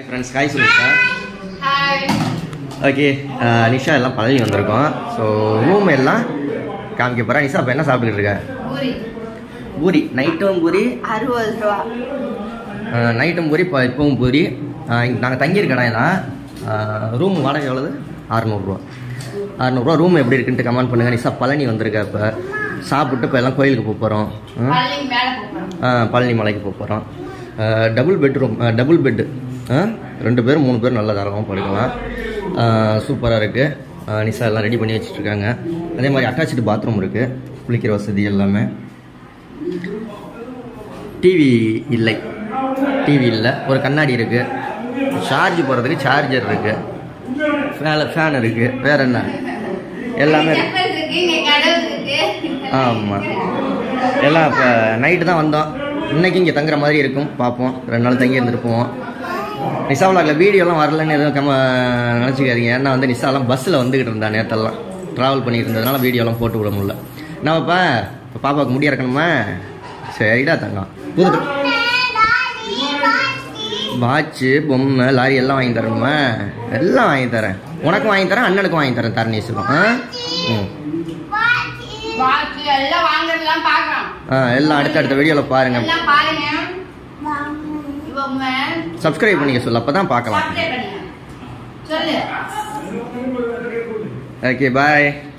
Friends, hi Sulika. Hi. Okay, Nisha எல்லாம் பழகி வந்திருக்கோம். ஸோ ரூம் எல்லாம் காமிக்க போகிறேன். நிஷா இப்போ என்ன சாப்பிட்டுக்கிட்டு இருக்க? பூரி. பூரி நைட்டும் பூரி 60 ரூபா. நைட்டும் பூரி இப்போவும் பூரி. நாங்கள் தங்கியிருக்க இடம் ரூம் வாடகை எவ்வளவு? 600 ரூபா. ரூம் எப்படி இருக்குன்ட்டு கமெண்ட் பண்ணுங்கள். நிஷா பழனி வந்திருக்கா. இப்போ சாப்பிட்டு இப்போ எல்லாம் கோயிலுக்கு போக போகிறோம். பழனி மலைக்கு போக போகிறோம். டபுள் பெட்டு 2 பேர் 3 பேர் நல்லா தாராளமாக படுக்கலாம். சூப்பராக இருக்குது. நிஷா எல்லாம் ரெடி பண்ணி வச்சுட்ருக்காங்க. அதே மாதிரி அட்டாச்சு பாத்ரூம் இருக்குது, குளிக்கிற வசதி எல்லாமே. டிவி இல்லை, ஒரு கண்ணாடி இருக்குது, சார்ஜ் போடுறதுக்கு சார்ஜர் இருக்குது, ஃபேன் இருக்குது. வேறு என்ன எல்லாமே ஆமாம். எல்லாம் இப்போ நைட்டு தான் வந்தோம். இன்றைக்கி இங்கே தங்குற மாதிரி இருக்கும். பார்ப்போம், 2 நாள் தங்கி இருந்துட்டு போவோம். நிஷா விளாக்ல வீடியோலாம் வரலன்னு எதுவும் நினச்சிக்காதீங்க. ஏன்னா நிஷாலாம் பஸ்ஸில் வந்துக்கிட்டு இருந்தா, நேரத்தெல்லாம் ட்ராவல் பண்ணிட்டு இருந்ததுனால வீடியோலாம் போட்டு விட முடியல. என்னப்பா இப்போ பாப்பாவுக்கு முடி இறக்கணுமா? சரிடா தங்கம். புது வாட்சு, பொம்மை, லாரி எல்லாம் வாங்கி தரணுமா? எல்லாம் வாங்கி தரேன். உனக்கும் வாங்கி தரேன், அண்ணனுக்கும் வாங்கி தரேன். தரணிஷுக்கும் எல்லாம் அடுத்த வீடியோவில் பாருங்க. சப்ஸ்கிரைப் பண்ணிக்க சொல்ல, அப்பதான் பார்க்கலாம். ஓகே, பாய்.